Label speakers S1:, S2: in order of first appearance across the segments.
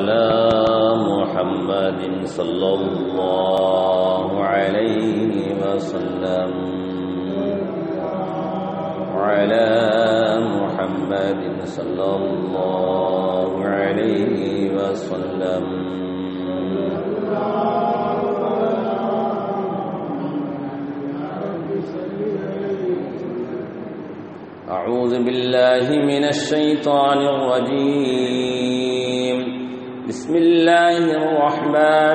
S1: على محمد صلى الله عليه وسلم على محمد صلى الله عليه وسلم أعوذ بالله من الشيطان الرجيم بسم الله الرحمن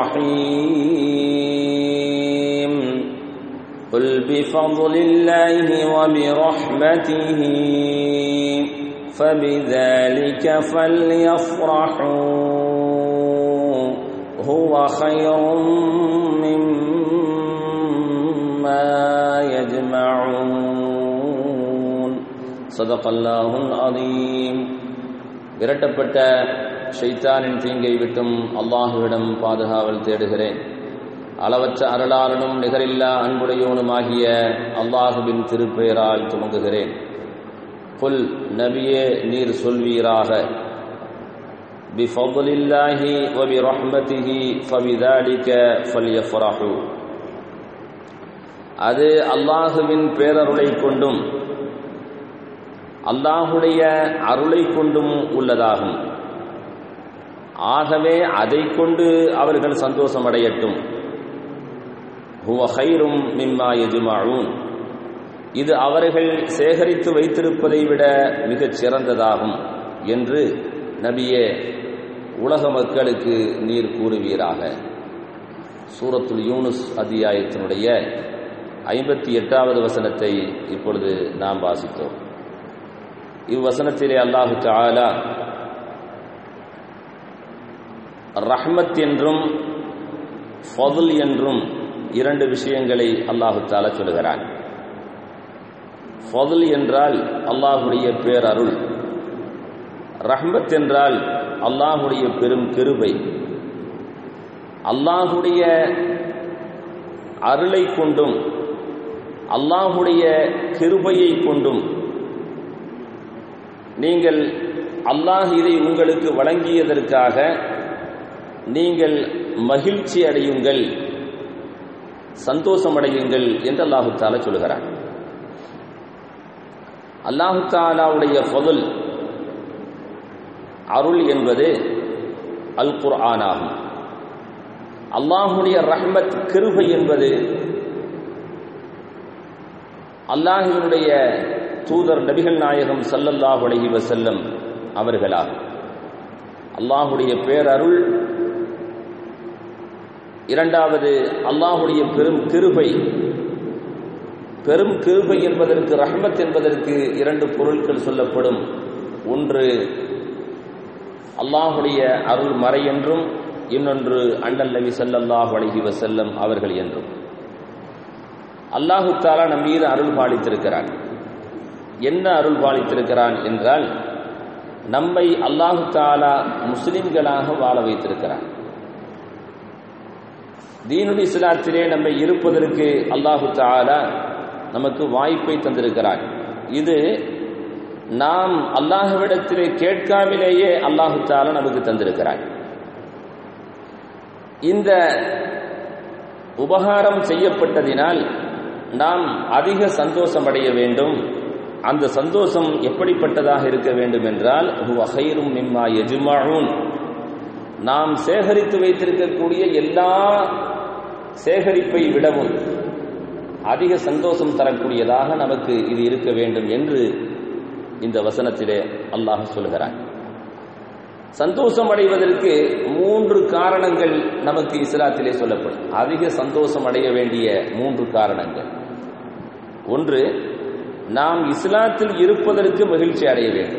S1: الرحيم قل بفضل الله وبرحمته فبذلك فليفرحوا هو خير مما يجمعون சதகல்லாஹுல் அதீம். விரட்டப்பட்ட ஷைத்தானின் தீங்கை விட்டும் அல்லாஹுவிடம் பாதுகாவல் தேடுகிறேன். அளவற்ற அருளாளனும் நிகரில்லா அன்புடையோனுமாகிய அல்லாஹுவின் திருப்பெயரால் துவங்குகிறேன். குல் நபியே நீர் சொல்வீராக, பிஃபضலில்லாஹி வ பிரஹ்மதிஹி ஃபபிதாலிக ஃபல்யஃப்ரஹு, அது அல்லாஹுவின் பேரருளை கொண்டும் அல்லாஹுடைய அருளை கொண்டும் உள்ளதாகும். ஆகவே அதை கொண்டு அவர்கள் சந்தோஷமடையட்டும். ஹுவ கைரும் மிம்மா யஜ்மஊன், இது அவர்கள் சேகரித்து வைத்திருப்பதை விட மிகச் சிறந்ததாகும் என்று நபியே உலக மக்களுக்கு நீர் கூறுவீராக. சூரத்துல் யூனுஸ் அத்தியாயத்தினுடைய 58வது வசனத்தை இப்பொழுது நாம் வாசித்தோம். இவ்வசனத்திலே அல்லாஹு தஆலா ரஹ்மத் என்றும் ஃபضல் என்றும் இரண்டு விஷயங்களை அல்லாஹு தஆலா சொல்கிறான். ஃபضல் என்றால் அல்லாஹுடைய பேரருள், ரஹ்மத் என்றால் அல்லாஹுடைய பெரும் கிருபை. அல்லாஹுடைய அருளை கொண்டும் அல்லாஹுடைய கிருபையை கொண்டும் நீங்கள் அல்லாஹ் இதை உங்களுக்கு வழங்கியதற்காக நீங்கள் மகிழ்ச்சி அடையுங்கள், சந்தோஷமடையுங்கள் என்று அல்லாஹு தஆலா சொல்கிறார். அல்லாஹு தஆலாவுடைய ஃபضல் அருள் என்பது அல் குர்ஆன் ஆகும். அல்லாஹுடைய ரஹ்மத் கிருபை என்பது அல்லாஹ்வினுடைய தூதர் நபிகள் நாயகம் ஸல்லல்லாஹு அலைஹி வஸல்லம் அவர்களாகும். அல்லாஹுடைய பேரருள், இரண்டாவது அல்லாஹுடைய பெரும் கிருபை. பெரும் கிருபை என்பதற்கு, ரஹ்மத் என்பதற்கு இரண்டு பொருட்கள் சொல்லப்படும். ஒன்று அல்லாஹுடைய அருள் மறை என்றும், இன்னொன்று அண்ணல் நபி ஸல்லல்லாஹு அலைஹி வஸல்லம் அவர்கள் என்றும். அல்லாஹு தஆலா நம் மீது அருள் பாலித்திருக்கிறான். என்ன அருள் பாலித்திருக்கிறான் என்றால், நம்மை அல்லாஹு தஆலா முஸ்லிம்களாக வாழ வைத்திருக்கிறான். தீனுல் இஸ்லாத்திலே நம்மை இருப்பதற்கு அல்லாஹு தஆலா நமக்கு வாய்ப்பை தந்திருக்கிறான். இது நாம் அல்லாஹ்விடத்திலே கேட்காமலேயே அல்லாஹு தஆலா நமக்கு தந்திருக்கிறான். இந்த உபகாரம் செய்யப்பட்டதினால் நாம் அதிக சந்தோஷம் அடைய வேண்டும். அந்த சந்தோஷம் எப்படிப்பட்டதாக இருக்க வேண்டும் என்றால், ஹுவ கைரும் மிம்மா யஜ்மஊன், நாம் சேகரித்து வைத்திருக்கக்கூடிய எல்லா சேகரிப்பை விடவும் அதிக சந்தோஷம் தரக்கூடியதாக நமக்கு இது இருக்க வேண்டும் என்று இந்த வசனத்திலே அல்லாஹ் சொல்கிறான். சந்தோஷம் அடைவதற்கு 3 காரணங்கள் நமக்கு இஸ்லாத்திலே சொல்லப்படும். அதிக சந்தோஷம் அடைய வேண்டிய 3 காரணங்கள். ஒன்று, நாம் இஸ்லாத்தில் இருப்பதற்கு மகிழ்ச்சி அடைய வேண்டும்.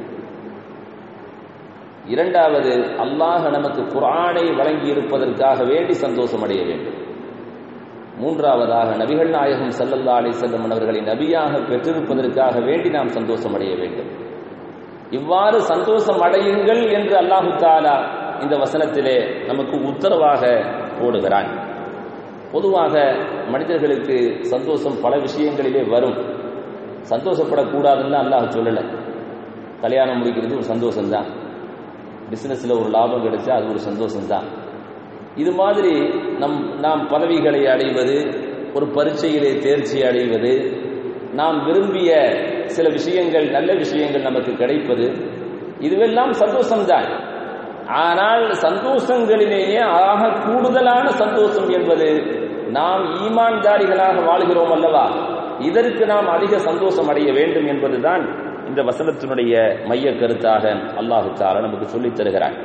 S1: இரண்டாவது, அல்லாஹ் நமக்கு குர்ஆனை வழங்கி இருப்பதற்காக வேண்டி சந்தோஷம் அடைய வேண்டும். மூன்றாவதாக, நபிகள் நாயகம் ஸல்லல்லாஹு அலைஹி வஸல்லம் அவர்களை நபியாக பெற்றிருப்பதற்காக வேண்டி நாம் சந்தோஷம் அடைய வேண்டும். இவ்வாறு சந்தோஷம் அடையுங்கள் என்று அல்லாஹு தஆலா இந்த வசனத்திலே நமக்கு உத்தரவாக போடுகிறான். பொதுவாக மனிதர்களுக்கு சந்தோஷம் பல விஷயங்களிலே வரும். சந்தோஷப்படக்கூடாதுன்னு அல்லாஹ் சொல்லலை. கல்யாணம் முடிக்கிறது ஒரு சந்தோஷம்தான், பிசினஸ்ல ஒரு லாபம் கிடைச்சா அது ஒரு சந்தோஷம்தான். இது மாதிரி நாம் பதவிகளை அடைவது, ஒரு பரீட்சையிலே தேர்ச்சி அடைவது, நாம் விரும்பிய சில விஷயங்கள், நல்ல விஷயங்கள் நமக்கு கிடைப்பது, இதுவெல்லாம் சந்தோஷம்தான். ஆனால் சந்தோஷங்களிலேயே ஆக கூடுதலான சந்தோஷம் என்பது நாம் ஈமான்தாரிகளாக வாழ்கிறோம் அல்லவா, இதற்கு நாம் அதிக சந்தோஷம் அடைய வேண்டும் என்பதுதான் இந்த வசனத்தினுடைய மைய கருத்தாக அல்லாஹு தஆலா நமக்கு சொல்லித் தருகிறார்.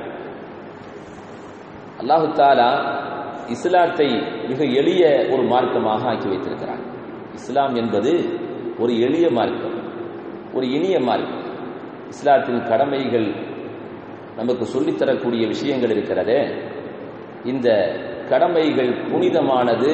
S1: அல்லாஹு தஆலா இஸ்லாத்தை மிக எளிய ஒரு மார்க்கமாக ஆக்கி வைத்திருக்கிறார். இஸ்லாம் என்பது ஒரு எளிய மார்க்கம், ஒரு இனிய மார்க்கம். இஸ்லாத்தின் கடமைகள் நமக்கு சொல்லித்தரக்கூடிய விஷயங்கள் இருக்கிறதே, இந்த கடமைகள் புனிதமானது,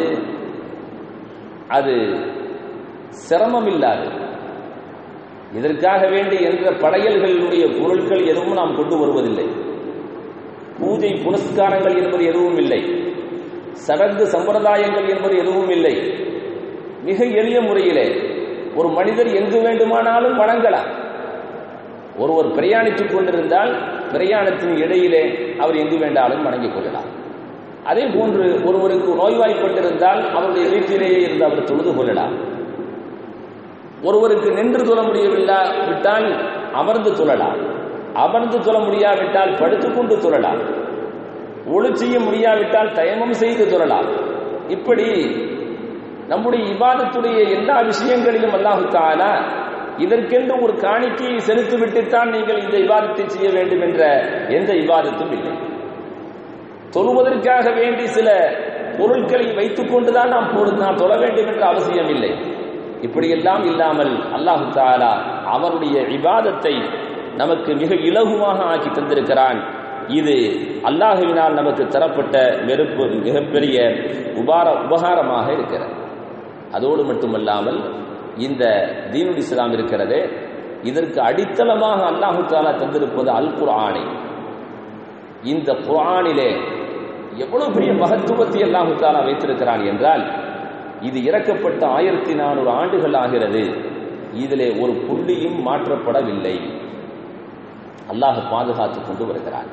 S1: அது சிரமமில்லாது. இதற்காக வேண்டி என்ற படையல்களுடைய பொருட்கள் எதுவும் நாம் கொண்டு வருவதில்லை. பூஜை புனஸ்காரங்கள் என்பது எதுவும் இல்லை. சடங்கு சம்பிரதாயங்கள் என்பது எதுவும் இல்லை. மிக எளிய முறையிலே ஒரு மனிதர் எங்கு வேண்டுமானாலும் வணங்கலாம். ஒருவர் பிரயாணித்துக் கொண்டிருந்தால் பிரயாணத்தின் இடையிலே அவர் எங்கு வேண்டாலும் வணங்கிக் கொள்ளலாம். அதே போன்று ஒருவருக்கு நோய்வாய்ப்பட்டிருந்தால் அவருடைய வீட்டிலேயே இருந்து அவர் தொழுது கொள்ளலாம். ஒருவருக்கு நின்று தொழ முடியவில்லாவிட்டால் அமர்ந்து தொழலாம். அமர்ந்து தொழ முடியாவிட்டால் படுத்துக்கொண்டு தொழலாம். ஒளி செய்ய முடியாவிட்டால் தயமம் செய்து தொழலாம். இப்படி நம்முடைய இபாதத்துடைய எல்லா விஷயங்களிலும் அல்லாஹ் தஆலா இதற்கென்று ஒரு காணிக்கையை செலுத்திவிட்டுத்தான் நீங்கள் இந்த இபாதத்தை செய்ய வேண்டும் என்ற எந்த இபாதத்தும் இல்லை. தொழுவதற்காக வேண்டி சில பொருட்களை வைத்துக் கொண்டுதான் நாம் தொழ வேண்டும் என்ற அவசியம் இல்லை. இப்படியெல்லாம் இல்லாமல் அல்லாஹ் தஆலா அவருடைய இபாதத்தை நமக்கு மிக இலகுவாக ஆக்கி தந்திருக்கிறான். இது அல்லாஹ்வினால் நமக்கு தரப்பட்ட மிகப்பெரிய உபகாரமாக இருக்கிறது. அதோடு மட்டுமல்லாமல் இந்த தீனுல் இஸ்லாம் இருக்கிறதே, இதற்கு அடித்தளமாக அல்லாஹ் தஆலா தந்திருப்பது அல் குர்ஆனை. இந்த குர்ஆனிலே எவ்வளவு பெரிய மகத்துவத்தை அல்லாஹ் தஆலா வைத்திருக்கிறான் என்றால், இது இறக்கப்பட்ட 1400 ஆண்டுகள் ஆகிறது. இதிலே ஒரு புள்ளியும் மாற்றப்படவில்லை. அல்லாஹ் பாதுகாத்துக் கொண்டு வருகிறான்.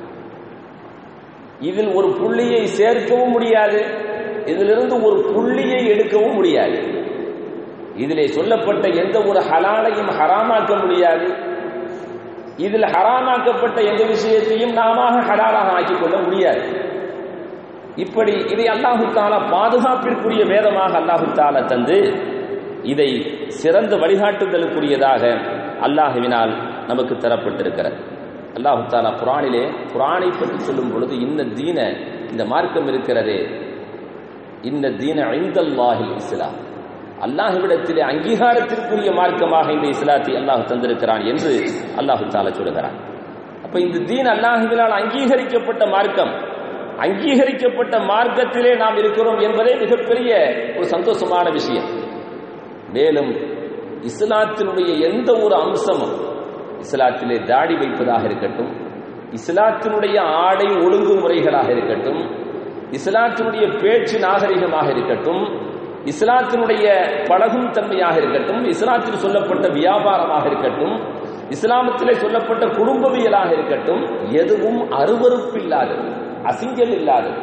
S1: இதில் ஒரு புள்ளியை சேர்க்கவும் முடியாது, இதிலிருந்து ஒரு புள்ளியை எடுக்கவும் முடியாது. இதிலே சொல்லப்பட்ட எந்த ஒரு ஹலாலையும் ஹராமாக்க முடியாது. இதில் ஹராமாக்கப்பட்ட எந்த விஷயத்தையும் நாம ஹலாலாக ஆக்கிக் கொள்ள முடியாது. இப்படி இதை அல்லாஹு தஆலா பாதுகாப்பிற்குரிய வேதமாக அல்லாஹு தஆலா தந்து இதை சிறந்த வழிகாட்டுதலுக்குரியதாக அல்லாஹ்வினால் நமக்கு தரப்பட்டிருக்கிறது. அல்லாஹு தஆலா குர்ஆனிலே குர்ஆனை பற்றி சொல்லும் பொழுது இந்த மார்க்கம் இருக்கிறதே, இன்ன தீன இன்தல்லாஹில் இஸ்லாம், அல்லாஹ்விடத்திலே அங்கீகாரத்திற்குரிய மார்க்கமாக இந்த இஸ்லாத்தை அல்லாஹ் தந்திருக்கிறான் என்று அல்லாஹு தஆலா சொல்கிறான். அப்ப இந்த தீன் அல்லாஹ்வினால் அங்கீகரிக்கப்பட்ட மார்க்கம், அங்கீகரிக்கப்பட்ட மார்க்கத்திலே நாம் இருக்கிறோம் என்பதே மிகப்பெரிய ஒரு சந்தோஷமான விஷயம். மேலும் இஸ்லாத்தினுடைய எந்த ஒரு அம்சமும், இஸ்லாத்திலே தாடி வைப்பதாக இருக்கட்டும், இஸ்லாத்தினுடைய ஆடை ஒழுங்குமுறைகளாக இருக்கட்டும், இஸ்லாத்தினுடைய பேச்சு நாகரிகமாக இருக்கட்டும், இஸ்லாத்தினுடைய பழகும் தன்மையாக இருக்கட்டும், இஸ்லாத்தில் சொல்லப்பட்ட வியாபாரமாக இருக்கட்டும், இஸ்லாமத்திலே சொல்லப்பட்ட குடும்பவியலாக இருக்கட்டும், எதுவும் அருவருப்பில்லாதது, அசிங்கம் இல்லாதது,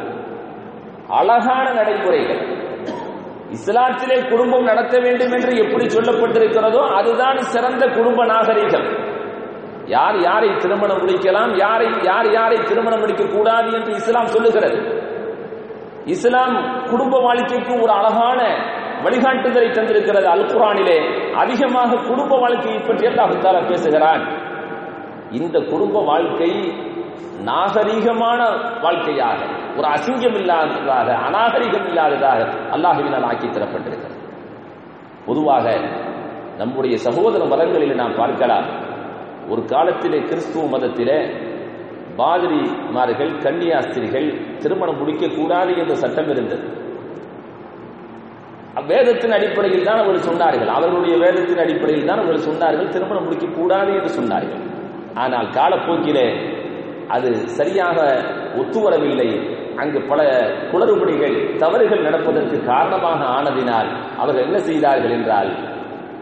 S1: அழகான நடைமுறைகள். இஸ்லாத்திலே குடும்பம் நடத்த வேண்டும் என்று எப்படி சொல்லப்பட்டிருக்கிறதோ அதுதான் சிறந்த குடும்ப நாகரிகம். யார் யாரை திருமணம் முடிக்கலாம், யார் யாரை திருமணம் முடிக்க கூடாது என்று இஸ்லாம் சொல்லுகிறது. இஸ்லாம் குடும்ப வாழ்க்கைக்கு ஒரு அழகான வழிகாட்டுதலை தந்திருக்கிறது. அல் குர்ஆனிலே அதிகமாக குடும்ப வாழ்க்கையை பற்றி அல்லாஹ் தஆலா பேசுகிறான். இந்த குடும்ப வாழ்க்கை நாகரீகமான வாழ்க்கையாக, ஒரு அசிங்கம் இல்லாததாக, அநாகரிகம் இல்லாததாக அல்லாஹ்வினால் ஆக்கி தரப்பட்டிருக்கிறது. பொதுவாக நம்முடைய சகோதர மதங்களில் நாம் பார்க்கலாம், ஒரு காலத்திலே கிறிஸ்துவ மதத்திலே பாதிரிமார்கள், கன்னியாஸ்திரிகள் திருமணம் முடிக்கக்கூடாது என்ற சட்டம் இருந்தது. வேதத்தின் அடிப்படையில் தான் அவர்கள் சொன்னார்கள், அவர்களுடைய வேதத்தின் அடிப்படையில் தான் அவர்கள் சொன்னார்கள் திருமணம் முடிக்கக்கூடாது என்று சொன்னார்கள். ஆனால் காலப்போக்கிலே அது சரியாக ஒத்துவரவில்லை. அங்கு பல குளறுபடிகள், தவறுகள் நடப்பதற்கு காரணமாக ஆனதினால் அவர்கள் என்ன செய்தார்கள் என்றால்,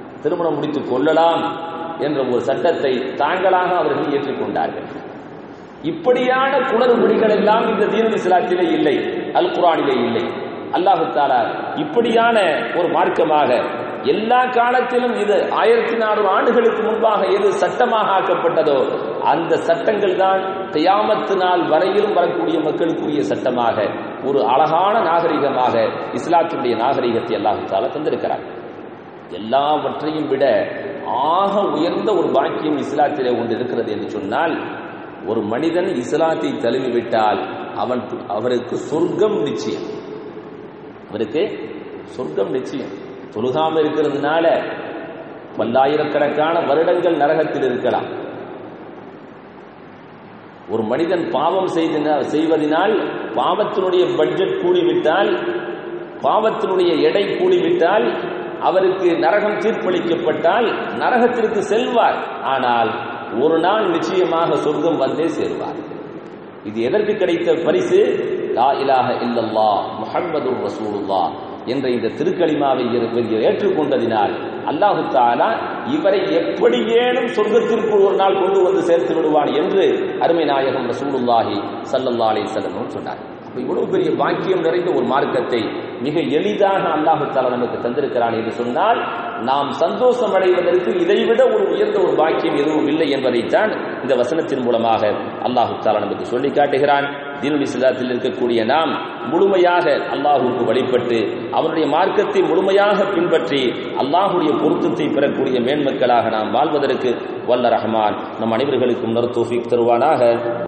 S1: திருமணம் முடித்துக் கொள்ளலாம் என்ற ஒரு சட்டத்தை தாங்களாக அவர்கள் ஏற்றுக்கொண்டார்கள். இப்படியான குளறுபடிகள் எல்லாம் இந்த தீனுல் இஸ்லாத்திலே இல்லை, அல் குர்ஆனிலே இல்லை. அல்லாஹ் தஆலா இப்படியான ஒரு மார்க்கமாக எல்லா காலத்திலும் இது 1400 ஆண்டுகளுக்கு முன்பாக எது சட்டமாக ஆக்கப்பட்டதோ அந்த சட்டங்கள் தான் கியாமத் நாள் வரையிலும் வரக்கூடிய மக்களுக்குரிய சட்டமாக ஒரு அழகான நாகரிகமாக இஸ்லாத்தினுடைய நாகரிகத்தை அல்லாஹ் தஆலா தந்திருக்கிறார். எல்லாவற்றையும் விட ஆக உயர்ந்த ஒரு பாக்கியம் இஸ்லாத்திலே ஒன்று இருக்கிறது என்று சொன்னால், ஒரு மனிதன் இஸ்லாத்தை தழுவிவிட்டால் அவருக்கு சொர்க்கம் நிச்சயம். அவருக்கு சொர்க்கம் நிச்சயம். தொழுகாம இருக்கிறதுனால பல்லாயிரக்கணக்கான வருடங்கள் நரகத்தில் இருக்கலாம். ஒரு மனிதன் பாவம் செய்வதனால் பாவத்தினுடைய பட்ஜெட் கூடிவிட்டால், பாவத்தினுடைய எடை கூடிவிட்டால் அவருக்கு நரகம் தீர்ப்பளிக்கப்பட்டால் நரகத்திற்கு செல்வார். ஆனால் ஒரு நாள் நிச்சயமாக சொர்க்கம் வந்தே சேர்வார். இது எதற்கு கிடைத்த பரிசு? லா இலாஹ இல்லல்லாஹ் முஹம்மதுர் ரசூலுல்லாஹ் என்ற இந்த திருக்கலிமாவை ஏற்றுக்கொண்டதினால் அல்லாஹ் தஆலா இவரை எப்படியேனும் சொர்க்கத்திற்குள் ஒரு நாள் கொண்டு வந்து சேர்த்து விடுவான் என்று அருமை நாயகம் ரசூலுல்லாஹி ஸல்லல்லாஹு அலைஹி வஸல்லம் சொன்னார். அப்ப இவ்வளவு பெரிய பாக்கியம் நிறைந்த ஒரு மார்க்கத்தை மிக எளிதாக அல்லாஹ் தஆலா நமக்கு தந்திருக்கிறான் என்று சொன்னால், நாம் சந்தோஷம் அடைவதற்கு இதைவிட ஒரு உயர்ந்த ஒரு பாக்கியம் எதுவும் இல்லை என்பதைத்தான் இந்த வசனத்தின் மூலமாக அல்லாஹ் தஆலா நமக்கு சொல்லி காட்டுகிறான். தீனுல் இஸ்லாத்தில் இருக்கக்கூடிய நாம் முழுமையாக அல்லாஹ்வுக்கு வழிபட்டு அவருடைய மார்க்கத்தை முழுமையாக பின்பற்றி அல்லாஹ்வுடைய பொருத்தத்தை பெறக்கூடிய மேன்மக்களாக நாம் வாழ்வதற்கு வல்ல ரஹ்மான் நம் அனைவர்களுக்கும் தௌஃபீக் தருவானாக.